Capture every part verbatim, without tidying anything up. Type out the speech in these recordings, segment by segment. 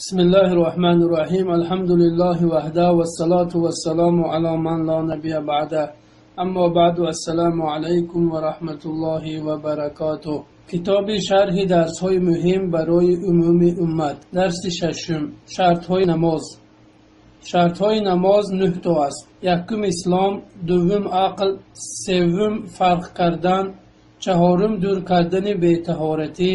بسم الله الرحمن الرحیم. الحمد لله وحده والصلاة والسلام علی من لا نبی بعده. اما بعد السلام علیکم و رحمت الله و برکاته. کتاب شرح درس های مهم برای عموم امت. درس ششم، شرط های نماز. شرط های نماز نه تا است. یکم اسلام، دوم عقل، سوم فرق کردن، چهارم دور کردن بی طهارتی،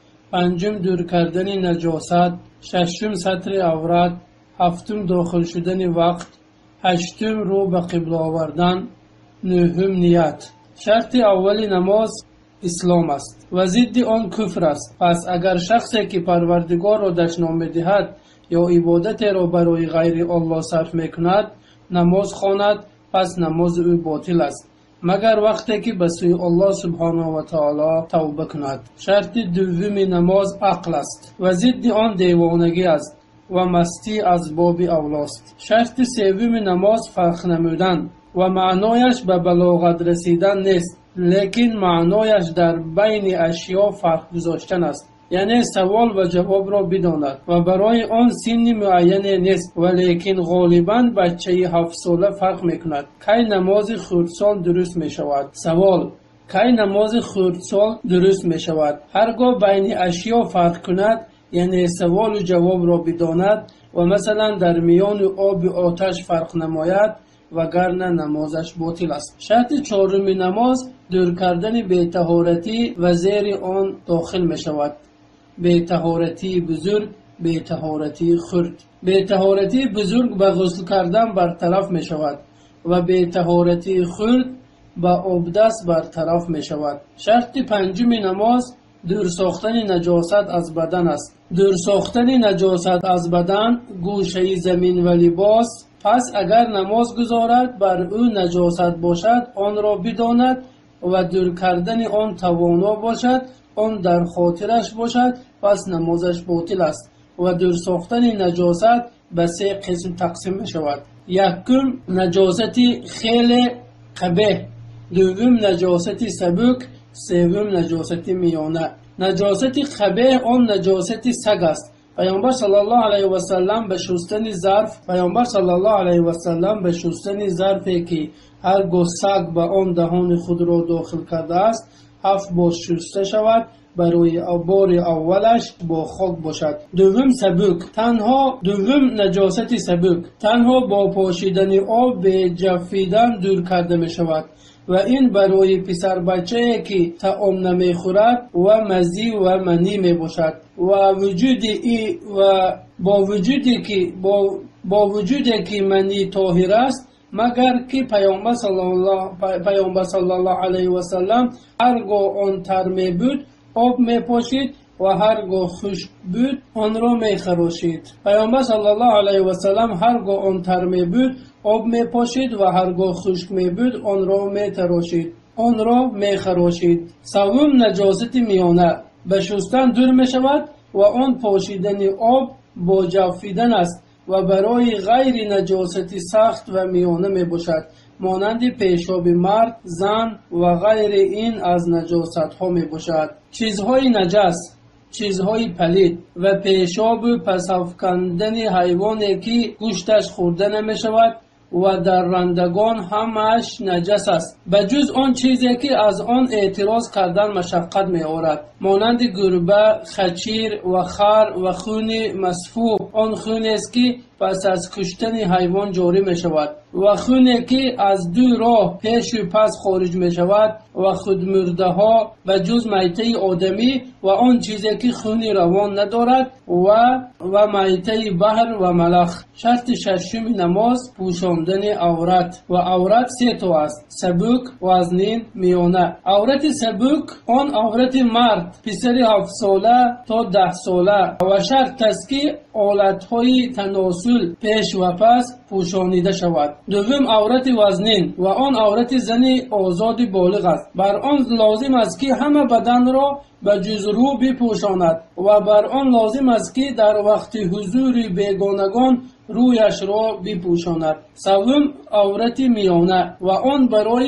پنجم دور کردن نجاست، ششم ستر عورت، هفتم داخل شدن وقت، هشتم رو به قبله آوردن، نهم نیت. شرط اول نماز اسلام است و ضد آن کفر است. پس اگر شخصی که پروردگار را دشنام می‌دهد یا عبادت را برای غیر الله صرف میکند نماز خواند، پس نماز او باطل است مگر وقتی که به سوی الله سبحانه و تعالی توبه کند. شرط دوم نماز عقل است و ضد آن دیوانگی است و مستی از باب اولاست. شرط سوم نماز فرق نمودن و معنایش به بلاغت رسیدن نیست، لیکن معنایش در بین اشیا فرق گذاشتن است، یعنی سوال و جواب را بداند و برای آن سن معین نیست، ولیکن غالبا بچه هفت ساله فرق میکند کی نماز خردسال درست میشود. سوال: کی نماز خردسال درست میشود؟ هرگاه بین اشیا فرق کند، یعنی سوال و جواب را بداند و مثلا در میان آب و آتش فرق نماید، وگرنه نمازش باطل است. شرط چهارم نماز دور کردن بی طهارتی و زیر آن داخل می شود. بی طهارتی بزرگ، بی طهارتی خرد. بی طهارتی بزرگ به غسل کردن برطرف می شود و بی طهارتی خرد به آبدست برطرف می شود. شرط پنجم نماز دور ساختن نجاست از بدن است. دور ساختن نجاست از بدن گوشه زمین و لباس. پس اگر نماز گذارد بر او نجاست باشد آن را بداند و دور کردن آن توانا باشد، آن در خاطرش باشد، پس نمازش باطل است و دور ساختن نجاست به سه قسم تقسیم می شود. یکم نجاستی خیلی قبیح، دوم نجاستی سبک، سوم نجاستی میانه. نجاستی قبیح آن نجاستی سگ است. پیامبر صلی الله علیه و سلم به شستن ظرف پیامبر صلی الله علیه و سلم به شستن ظرفی که هرگاه سگ به آن دهان خود را داخل کرده است هفت بار شسته شود، برای بار اولش با خاک باشد. دوم سبک، تنها دوم نجاست سبک تنها با پاشیدن آب به جفیدن دور کرده می شود و این برای پسر بچه‌ای که طعام نمی خورد و مزی و منی می باشد و وجود ای و با وجودی که با با وجودی که منی طاهر است، مگر که پیامبر صلی الله پیامبر صلی الله علیه و سلم هرگاه آن تر می بود آب می پاشید و هرگاه خشک بود آن را می خراشید. پیامبر صلی الله علیه و سلم هرگاه آن تر می بود آب می پاشید و هرگاه خشک می بود آن را می تراشید آن را می خراشید. سوم نجاست میانه به شستن دور می شود و آن پاشیدن آب با جفیدن است و برای غیر نجاستی سخت و میانه می باشد، مانند پیشاب مرد، زن و غیر این از نجاست ها می باشد. چیزهای نجس، چیزهای پلید و پیشاب و پس افکندن حیوانی که گوشتش خورده نمی شود و در رندگان همش نجس است، بجز آن چیزی که از آن اعتراض کردن مشقت می آورد، مانند گربه، خچیر و خر و خون مصفوح. آن خون است که پس از کشتن حیوان جاری می شود و خونی که از دو راه پیش و پس خارج می شود و خودمرده ها به جز میته آدمی و آن چیزی که خونی روان ندارد و و میته بحر و ملخ. شرط ششم نماز پوشاندن عورت و عورت سه تا است: سبک، وزنین، میانه. عورت سبک آن عورت مرد پسر هفت ساله تا ده ساله و شرط است که آلت‌های تناسل پیش و پس پوشانیده شود. دوم عورت وزنین و آن عورت زن آزاد بالغ است. بر آن لازم است که همه بدن را به جز رو بپوشاند و بر آن لازم است که در وقت حضور بیگانگان رویش را بپوشاند. سوم عورت میانه و آن برای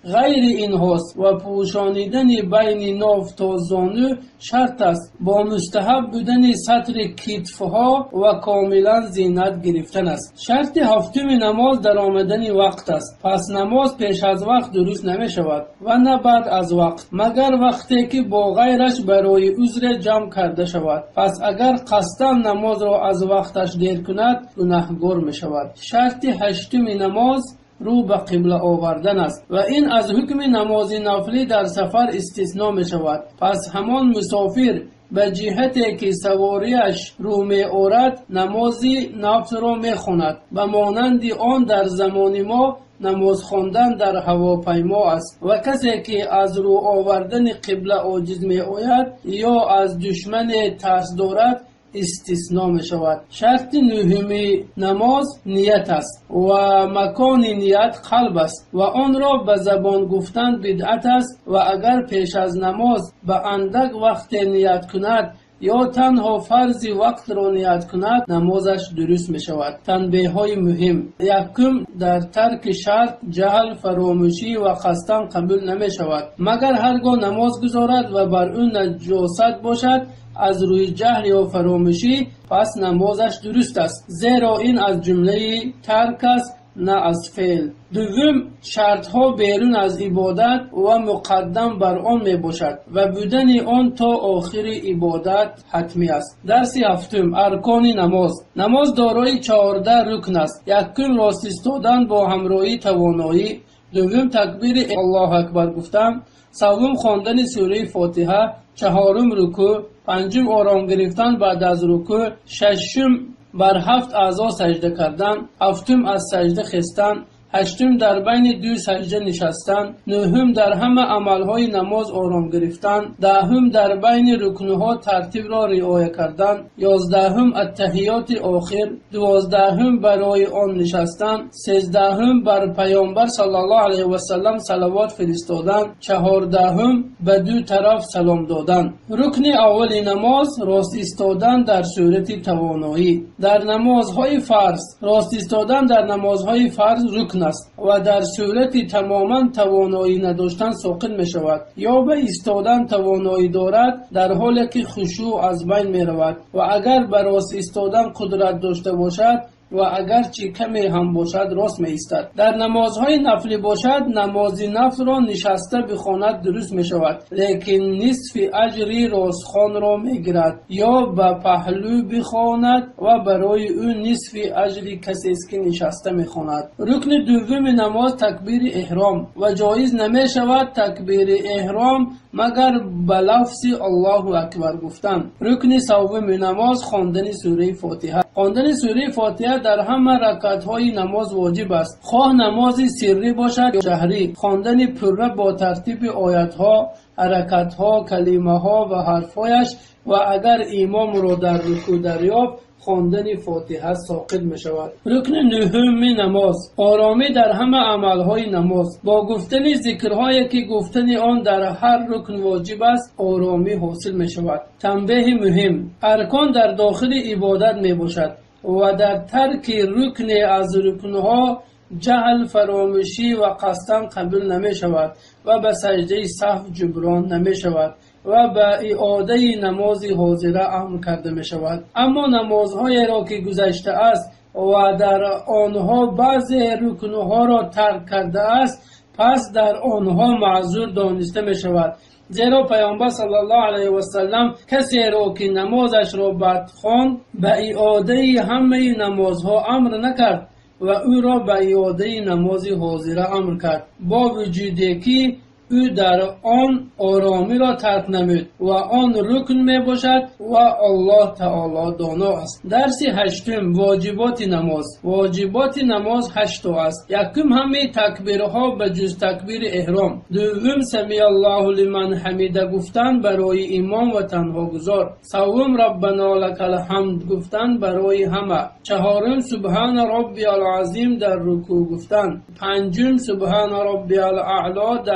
غیر این هست و پوشانیدن بین ناف تا زانو شرط است. با مستحب بودن سطر کتفها و کاملا زینت گرفتن است. شرط هفتم نماز در آمدن وقت است. پس نماز پیش از وقت درست نمی شود و نه بعد از وقت، مگر وقتی که با غیرش برای عذر جمع کرده شود. پس اگر قصداً نماز را از وقتش دیر کند گناهگار می شود. شرط هشتم نماز رو به قبله آوردن است و این از حکم نماز نفلی در سفر استثناء می شود. پس همان مسافر به جهتی که سواریش رو می آورد نماز نفل را می خواند و مانند آن در زمان ما نماز خواندن در هواپیما است. و کسی که از رو آوردن قبله عاجز می آید یا از دشمن ترس دارد استثناء می شود. شرط نهم نماز نیت است و مکان نیت قلب است و آن را به زبان گفتن بدعت است و اگر پیش از نماز به اندک وقت نیت کند یا تنها فرض وقت را نیت کند نمازش درست می شود. تنبیه های مهم: یکم، در ترک شرط جهل، فراموشی و قصداً قبول نمی شود مگر هرگاه نماز گذارد و بر اون نجاست باشد از روی جهل یا فراموشی، پس نمازش درست است، زیرا این از جمله ترک است نه از فعل. دوم، شرط ها بیرون از عبادت و مقدم بر آن می باشد و بودن آن تا آخر عبادت حتمی است. درس هفتم، ارکان نماز. نماز دارای چهارده رکن است. یکم، راست ایستادن با همراهی توانایی. دوم، تکبیر الله اکبر گفتن. سوم، خواندن سوره فاتحه. چهارم، رکوع. پنجم، آرام گرفتن بعد از رکوع. ششم، بر هفت اعضا سجده کردن. هفتم، از سجده خستن. هشتم، در بین دو سجده نشستن. نهم، در همه عملهای نماز آرام گرفتن. دهم، در بین رکنها ترتیب را رعایت کردن. یازدهم، التحیات آخر. دوازدهم، برای آن نشستن. سیزدهم، بر پیامبر صلی الله علیه و سلم صلوات فرستادن. چهاردهم، به دو طرف سلام دادن. رکن اول نماز راست ایستادن در صورت توانایی. در نمازهای فرض راست ایستادن در نمازهای فرض رکن است و در صورت تماما توانایی نداشتن ساقط می شود یا به ایستادن توانایی دارد در حالی که خشوع از بین می رود و اگر به راست ایستادن قدرت داشته باشد و اگر چی کمی هم باشد راست می ایستد. در نمازهای نفلی باشد نماز نفل را نشسته بخواند درست می شود، لیکن نصف اجری راستخوان را می گیرد یا به پهلو بخواند و برای او نصف اجری کسی است که نشسته می خواند. رکن دوم نماز تکبیر احرام و جایز نمی شود تکبیر احرام مگر به لفظ الله اکبر گفتن. رکن سوم نماز خواندن سوره فاتحه. خواندن سوره فاتحه در همه رکعت‌های نماز واجب است، خواه نماز سری باشد یا جهری. خواندن پره با ترتیب آیات‌ها، حرکت‌ها، کلمه‌ها و حرف‌هایش و اگر امام را در رکوع دریافت خواندن فاتحه ساقط می شود. رکن نهم نماز آرامی در همه عملهای نماز. با گفتن ذکرهایی که گفتن آن در هر رکن واجب است آرامی حاصل می شود. تنبیه مهم: ارکان در داخل عبادت می باشد و در ترک رکن از رکنها جهل، فراموشی و قصداً قبول نمی شود و به سجده سهو جبران نمی شود و به اعاده نماز حاضره امر کرده می شود. اما نمازهای را که گذشته است و در آنها بعض رکنها را ترک کرده است پس در آنها معذور دانسته می شود، زیرا پیامبر صلی الله علیه و سلم کسی را که نمازش را بد خواند به اعاده همه نمازها امر نکرد و او را به اعاده نماز حاضره امر کرد، با وجودی که او در آن آرامی را ترک نمود و آن رکن می باشد و الله تعالی دانا است. درس هشتم واجبات نماز. واجبات نماز هشت است. یکم همه تکبیرها به جز تکبیر احرام. دوم سمی الله لمن حمیده گفتن برای امام و تنها گذار. سوم ربنا لک الحمد گفتن برای همه. چهارم سبحان ربی العظیم در رکوع گفتن. پنجم سبحان ربی الاعلی در سجده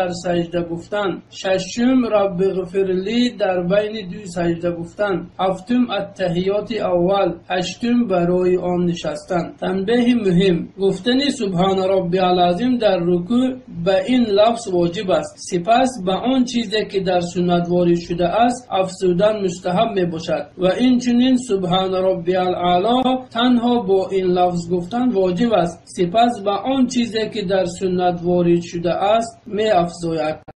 سجده گفتن. ششم رب اغفرلی در بین دو سجده گفتن. هفتم التحیات اول. هشتم برای آن نشستن. تنبیه مهم: گفتن سبحان ربی العظیم در رکوع به این لفظ واجب است، سپس به آن چیزی که در سنت وارد شده است افزودن مستحب می باشد و این چنین سبحان ربی الاعلی تنها با این لفظ گفتن واجب است، سپس به آن چیزی که در سنت وارد شده است می افزاید.